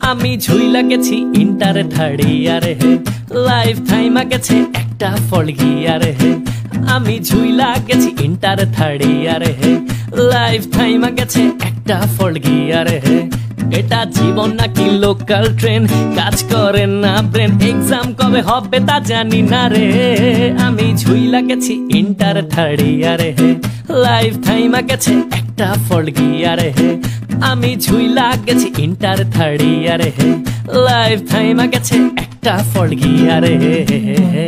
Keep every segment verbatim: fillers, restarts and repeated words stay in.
আমি ঝুইলা গেছি ইন্টারে থার্ড ইয়ারে হে, লাইফ থাইমা গেছে একটা ফল গিয়ারে হে। আমি ঝুইলা গেছি ইন্টারে থার্ড ইয়ারে হে, লাইফ থাইমা গেছে একটা ফল গিয়ারে হে। এটা জীবন নাকি লোকাল ট্রেন, কাজ করে না ব্রেন, এক্সাম কবে হবে তা জানি না রে। আমি ঝুইলা গেছি ইন্টার থার্ড ইয়ারে হে, লাইফ থাইমা গেছে একটা ফল গিয়ারে হে। আমি ঝুইলা গেছি ইন্টার থার্ড ইয়ারে হে, লাইফ থাইমা গেছে একটা ফল গিয়ারে হে।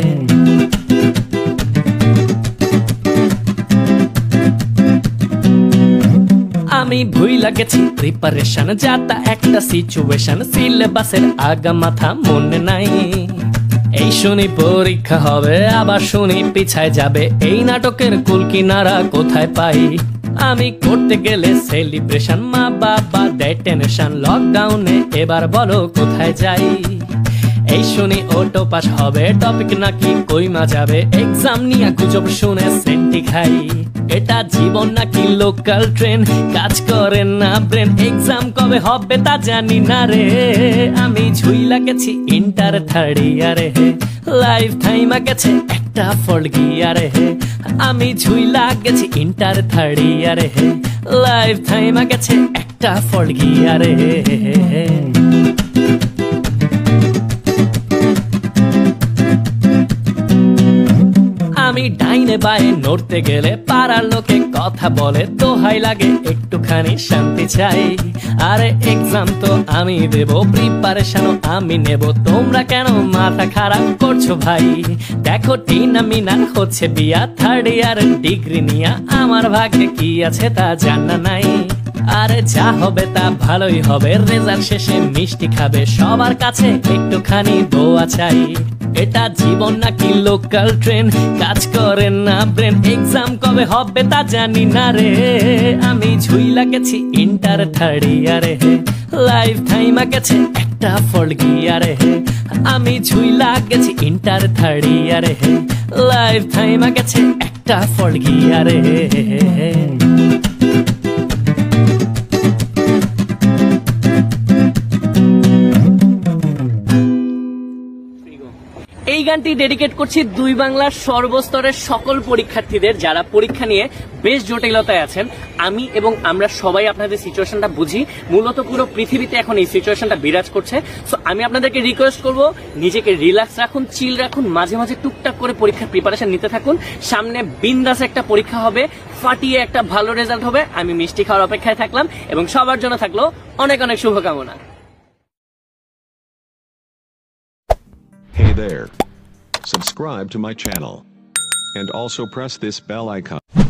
আমি ভুইলা গেছি প্রিপারেশন, যাতা একটা সিচুয়েশন, সিলেবাসের আগা মাথা মনে নাই। এই শুনি পরীক্ষা হবে, আবার শুনি পিছায় যাবে, এই নাটকের কুল কিনারা কোথায় পাই। আমি করতে গেলে সেলিব্রেশন, মা বাবা দেয় টেনশন, লকডাউনে এবার বলো কোথায় যাই। এই শুনি অটো পাস হবে, টপিক নাকি কইমা যাবে, এক্সাম নিয়ে গুজব শুনে সেন্টি খাই। এটা জীবন নাকি লোকাল ট্রেন, কাজ করে না ব্রেন, এক্সাম কবে হবে তা জানি না রে। আমি ঝুইলা গেছি ইন্টার থার্ড ইয়ারে হে, লাইফ থাইমা গেছে একটা ফল গিয়ারে হে। আমি ঝুইলা গেছি ইন্টার থার্ড ইয়ারে হে, লাইফ থাইমা গেছে একটা ফল গিয়ারে হে। আমি ডাইনে বায়ে নড়তে গেলে পাড়ার লোকে কথা বলে, দোহাই লাগে একটুখানি শান্তি চাই। আরে এক্সাম তো আমি দেব, প্রিপারেশনও আমি নেব, তোমরা কেন মাথা খারাপ করছো ভাই। দেখো টিনা মিনার হচ্ছে বিয়া, থার্ড ইয়ার ডিগ্রি নিয়া, আমার ভাগ্যে কি আছে তা জানা নাই। আরে যা হবে তা ভালোই হবে, রেজাল্ট শেষে মিষ্টি খাবে, সবার কাছে একটুখানি দোয়া চাই। এটা জীবন নাকি লোকাল ট্রেন, কাজ করে না ব্রেন, এক্সাম কবে হবে তা জানি না রে। আমি ঝুইলা গেছি ইন্টার থার্ড ইয়ারে হে, লাইফ থাইমা গেছে একটা ফল গিয়ারে হে। আমি ঝুইলা গেছি ইন্টার থার্ড ইয়ারে হে, লাইফ থাইমা গেছে একটা ফল গিয়ারে হে। এই গানটি ডেডিকেট করছি দুই বাংলার সর্বস্তরের সকল পরীক্ষার্থীদের, যারা পরীক্ষা নিয়ে বেশ জটিলতায় আছেন। আমি এবং আমরা সবাই আপনাদের সিচুয়েশনটা বুঝি, মূলত পুরো পৃথিবীতে এখন এই সিচুয়েশনটা বিরাজ করছে। সো আমি আপনাদেরকে রিকোয়েস্ট করব, নিজেকে রিল্যাক্স রাখুন, চিল রাখুন, মাঝে মাঝে টুকটাক করে পরীক্ষার প্রিপারেশন নিতে থাকুন। সামনে বিন্দাস একটা পরীক্ষা হবে, ফাটিয়ে একটা ভালো রেজাল্ট হবে। আমি মিষ্টি খাওয়ার অপেক্ষায় থাকলাম এবং সবার জন্য থাকলো অনেক অনেক শুভকামনা। Hey there. Subscribe to my channel. And also press this bell icon.